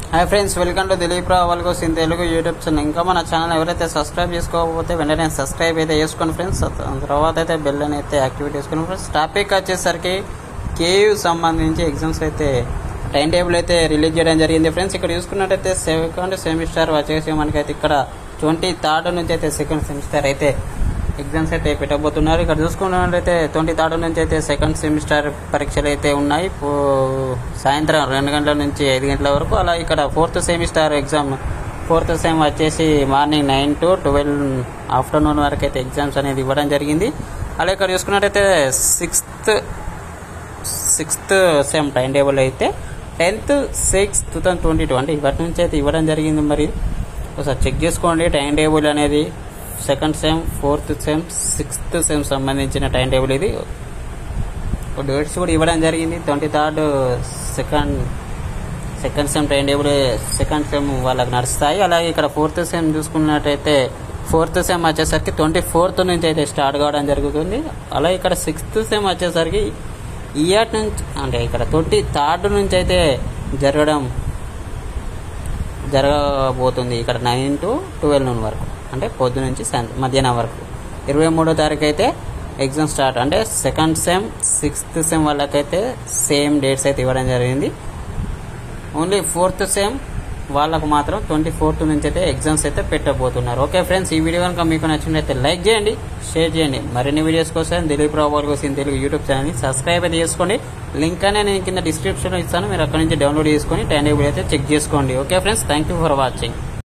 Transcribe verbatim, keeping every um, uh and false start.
Hi friends, welcome to Dilip Rao వాళ్ళకోసం in Telugu YouTube channel. ఇంకా మన ఛానల్ ఎవరైతే సబ్స్క్రైబ్ చేసుకోకపోతే వెంటనే సబ్స్క్రైబ్ అయితే చేసుకోండి ఫ్రెండ్స్. తర్వాత అయితే బెల్ అని అయితే యాక్టివేట్ చేసుకోండి ఫ్రెండ్స్. టాపిక్ వచ్చేసరికి కేయూ సంబంధించి ఎగ్జామ్స్ అయితే టైం టేబుల్ అయితే రిలీజ్ చేయడం జరిగింది ఫ్రెండ్స్. ఇక్కడ చూసుకున్నట్టయితే సెకండ్ సెమిస్టర్ వచ్చేసి మనకైతే ఇక్కడ ట్వంటీ థర్డ్ నుంచి అయితే సెకండ్ సెమిస్టర్ అయితే ఎగ్జామ్స్ అయితే పెట్టబోతున్నారు. ఇక్కడ చూసుకున్నట్లయితే ట్వంటీ థర్డ్ నుంచి అయితే సెకండ్ సెమిస్టర్ పరీక్షలు అయితే ఉన్నాయి, సాయంత్రం రెండు గంటల నుంచి ఐదు గంటల వరకు. అలా ఇక్కడ fourth semester exam fourth sem వచ్చేసి morning nine to twelve afternoon వరకు అయితే ఎగ్జామ్స్ అనేది ఇవ్వడం జరిగింది. అలా ఇక్కడ చూసుకున్నట్టయితే sixth sixth sem time table అయితే tenth six two thousand twenty two అంటే ఇప్పటి నుంచి అయితే ఇవ్వడం జరిగింది. మరి ఒకసారి చెక్ చేసుకోండి టైం టేబుల్ అనేది. Second sem, fourth sem, sixth sem సంబంధించిన టైం టేబుల్ ఇది. డేట్స్ కూడా ఇవ్వడం జరిగింది. Twenty third second second sem time table second sem వాళ్ళకి నడుస్తాయి. అలాగే ఇక్కడ ఫోర్త్ సెమ్ చూసుకున్నట్టయితే ఫోర్త్ సెమ్ వచ్చేసరికి ట్వంటీ ఫోర్త్ నుంచి అయితే స్టార్ట్ కావడం జరుగుతుంది. అలాగే ఇక్కడ సిక్స్త్ సెమ్ వచ్చేసరికి ఇయర్ నుంచి అంటే ఇక్కడ ట్వంటీ థర్డ్ నుంచి అయితే జరగడం జరగబోతుంది. ఇక్కడ నైన్ టు ట్వెల్వ్ నూన్ వరకు అంటే పొద్దు నుంచి మధ్యాహ్నం వరకు. ఇరవై మూడో తారీఖు అయితే ఎగ్జామ్ స్టార్ట్. అంటే సెకండ్ సెమ్ సిక్స్త్ సెమ్ వాళ్ళకైతే సేమ్ డేట్స్ అయితే ఇవ్వడం జరిగింది. ఓన్లీ ఫోర్త్ సెమ్ వాళ్ళకు మాత్రం ట్వంటీ ఫోర్త్ నుంచి అయితే ఎగ్జామ్స్ అయితే పెట్టబోతున్నారు. ఓకే ఫ్రెండ్స్, ఈ వీడియో కనుక మీకు నచ్చినట్లయితే లైక్ చేయండి, షేర్ చేయండి. మరిన్ని వీడియోస్ కోసం దిలీప్ రావు వాళ్ళకోసం తెలుగు యూట్యూబ్ ఛానల్ని సబ్స్క్రైబ్ అయితే చేసుకోండి. లింక్ అనేది నేను కింద డిస్క్రిప్షన్లో ఇస్తాను, మీరు అక్కడ నుంచి డౌన్లోడ్ చేసుకొని టైం టేబుల్ అయితే చెక్ చేసుకోండి. Okay friends, thank you for watching.